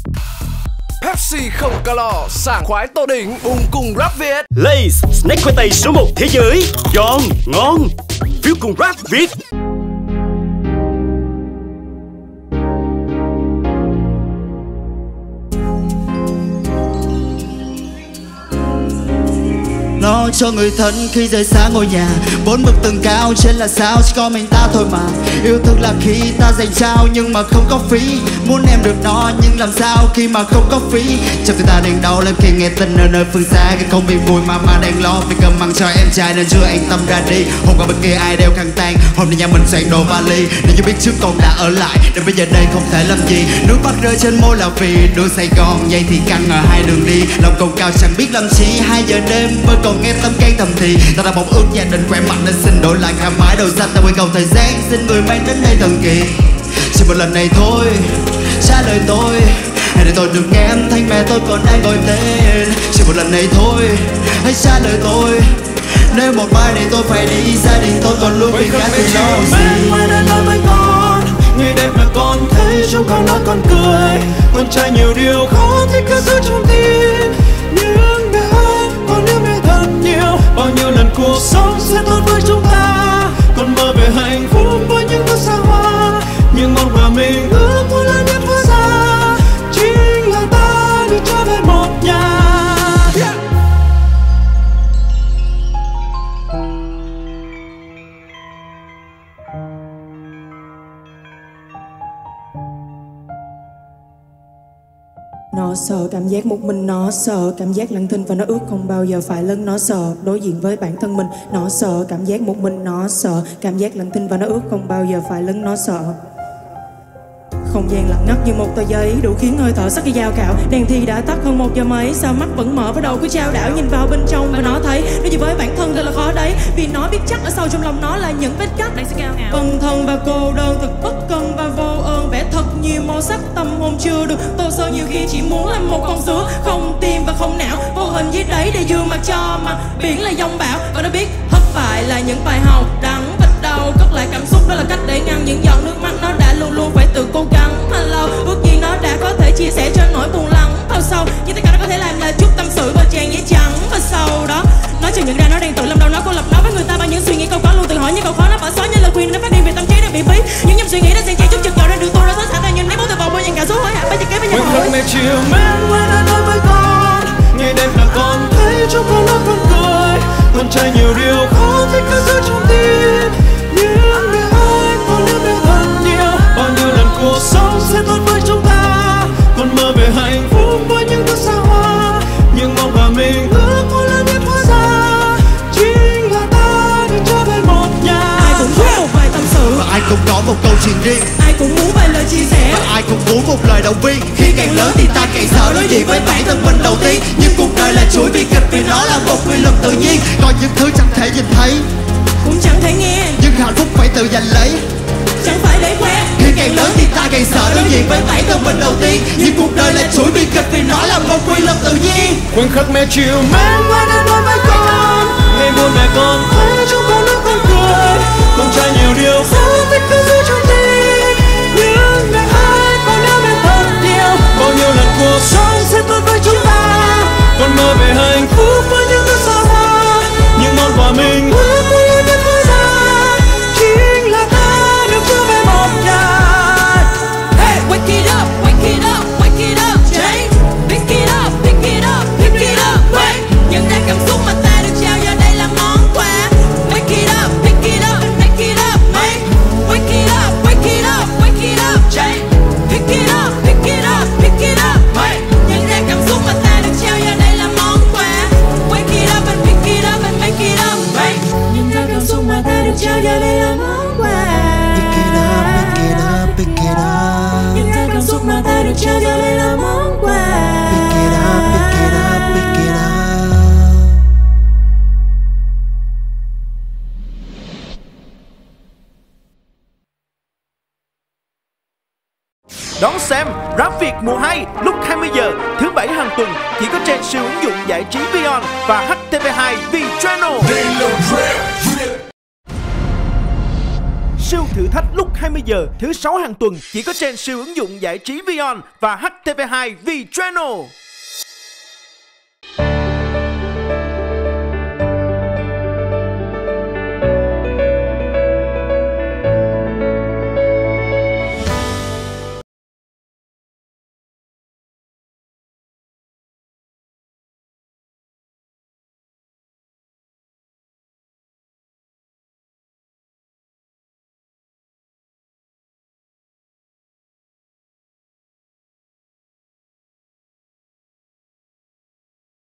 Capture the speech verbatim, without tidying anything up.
Pepsi không calo, sảng khoái tô đỉnh, uống cùng rap Việt. Lay's, snack khoai tây số một thế giới. Giòn, ngon, phiếu cùng rap Việt. Lo cho người thân khi rời xa ngôi nhà, bốn bức tường cao trên là sao chỉ có mình ta thôi mà. Yêu thương là khi ta dành trao nhưng mà không có phí. Muốn em được nó nhưng làm sao khi mà không có phí. Trong tim ta đang đau lên khi nghe tin ở nơi phương xa, cái không bị vui mà mà đang lo vì cầm măng cho em trai nên chưa an tâm ra đi. Hôm qua bên kia ai đeo khăn tang, hôm nay nhà mình soạn đồ vali. Nếu như biết trước con đã ở lại, nên bây giờ đây không thể làm gì. Nước mắt rơi trên môi là vì đôi Sài Gòn vậy thì căng ở hai đường đi. Lòng cầu cao chẳng biết làm chi, hai giờ đêm vẫn còn nghe tâm can thầm thì. Ta đã mong ước gia đình khỏe mạnh nên xin đổi lại cả mái đầu xanh. Ta quay cầu thời gian xin người mang đến đây thần kỳ. Chỉ một lần này thôi, trả lời tôi. Hãy để tôi được nghe âm thanh mẹ tôi còn đang gọi tên. Chỉ một lần này thôi, hãy trả lời tôi. Nếu một mai này tôi phải đi, gia đình tôi còn luôn vì khác thì lo gì. Mai đã nói với con, ngày đẹp là con thấy chúng con nói con cười. Con trai nhiều điều khó thì cứ giữ trong tim. Nhưng mẹ ơi, con yêu mẹ thật nhiều. Bao nhiêu lần cuộc sống sẽ tốt với chúng ta. Con mơ về hạnh phúc với những thứ xa hoa. Nhưng mong mà mình ước muốn lớn nhất hóa ra chính là ta được trở về một nhà. Yeah. Nó sợ cảm giác một mình, nó sợ cảm giác lặng thinh và nó ước không bao giờ phải lớn. Nó sợ đối diện với bản thân mình, nó sợ cảm giác một mình, nó sợ cảm giác lặng thinh và nó ước không bao giờ phải lớn. Nó sợ không gian lặng ngắt như một tờ giấy, đủ khiến hơi thở sắc như dao cạo. Đèn thì đã tắt hơn một giờ mấy, sao mắt vẫn mở và đầu cứ trao đảo nhìn vào bên trong và nó thấy nói gì với bản thân thật là khó đấy. Vì nó biết chắc ở sâu trong lòng nó là những vết cắt đang sẽ cao ngạo, ân thân và cô đơn, thật bất cần và vô ơn. Vẽ thật nhiều màu sắc, tâm hồn chưa được tô sơ, nhiều khi chỉ muốn làm một con sứa không tim và không não, vô hình dưới đấy để dương mặt cho mặt biển là dòng bão. Và nó biết thất bại là những bài học đắng, vết đau cất lại cảm xúc, đó là cách để ngăn những giọt nước mắt. Nó đã luôn luôn phải tự cố gắng lâu, ước gì nó đã có thể chia sẻ cho nỗi buồn lắng bao sâu. Nhưng tất cả nó có thể làm là chút tâm sự vào trang giấy trắng. Và sau đó nó chợt nhận ra nó đang tự làm đầu nó cô lập nó với người ta bằng những suy nghĩ câu có luôn tự hỏi những câu khó nó bỏ xóa như lời khuyên nó phát điên vì tâm trí đang bị bí. Những nhầm suy nghĩ đã xen chẽ chút chực dạo ra đường tôi đã xóa xa ta nhìn nét bóng từ vòng qua những cả số hối hận bây giờ kế với nhau hỏi. Mẹ chiều mến qua đã nói với con, ngày đêm là con thấy chúng con nó con cười. Con trai nhiều điều khó thì cứ giữ trong tim. Nhưng mẹ ơi, con yêu mẹ thật nhiều. Bao nhiêu lần cuộc sống sẽ tốt với chúng ta. Con mơ về hạnh phúc với những thứ xa hoa. Nhưng mong và mình ước muốn lớn nhất hóa ra chính là ta được trở về một nhà. Ai cũng có một vài tâm sự và ai cũng có một câu chuyện riêng. Ai cũng muốn vài lời chia sẻ và ai cũng muốn một lời động viên. Khi càng lớn thì ta càng sợ đối diện với bản thân mình đầu tiên. Nhưng cuộc đời là chuỗi bi kịch vì nó là một quy luật tự nhiên. Còn những thứ chẳng thể nhìn thấy cũng chẳng thể nghe, nhưng hạnh phúc phải tự giành lấy, chẳng phải để khoe. Khi càng lớn thì ta càng sợ đối diện với bản thân mình đầu tiên. Nhưng cuộc đời là chuỗi bi kịch vì nó là một quy luật tự nhiên. Khoảnh khắc mẹ chiều mến qua đã nói với con, ngày buồn mẹ con thấy chúng con nó con cười. Con trai nhiều điều khó thích cứ giữ trong tim. Nhưng mẹ ơi, con yêu mẹ thật nhiều. Bao nhiêu lần cuộc sống sẽ tốt với chúng ta. Con mơ về hạnh phúc với những thứ xa hoa. Nhưng mong quà mình ước muốn lớn nhất hóa ra chính là ta được trở về một nhà. Hey, wake it up, wake it up, wake it up, James. Pick it up, pick it up, pick it up, wake. Nhận ra cảm xúc mà ta được trao giờ đây là món quà. Wake it up, pick it up, pick it up, mate. Wake it up, wake it up, wake it up, James. Pick it up, pick it up, pick it up, mate. Nhận ra cảm xúc mà ta được trao giờ đây là món quà. Wake it up and pick it up and make it up, mate. Nhận ra cảm xúc mà ta được trao giờ đây là món quà. Pick it up, pick it up, pick it up. Nhận ra cảm xúc mà ta được trao giờ đây là món quà. Pick it up, pick it up, pick it up. Đón xem Rap Việt mùa hai lúc hai mươi giờ thứ bảy hàng tuần chỉ có trên siêu ứng dụng giải trí Vion và hát tê vê hai V Channel. siêu thử thách lúc hai mươi giờ thứ sáu hàng tuần chỉ có trên siêu ứng dụng giải trí Vion và hát tê vê hai V Channel.